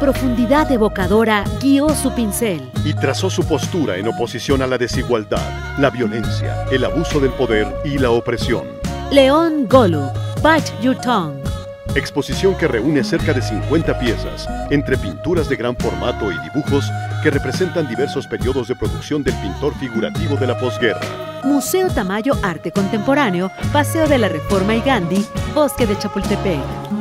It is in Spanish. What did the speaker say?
profundidad evocadora guió su pincel. Y trazó su postura en oposición a la desigualdad, la violencia, el abuso del poder y la opresión. Leon Golub, Bite Your Tongue. Exposición que reúne cerca de 50 piezas, entre pinturas de gran formato y dibujos que representan diversos periodos de producción del pintor figurativo de la posguerra. Museo Tamayo Arte Contemporáneo, Paseo de la Reforma y Gandhi, Bosque de Chapultepec.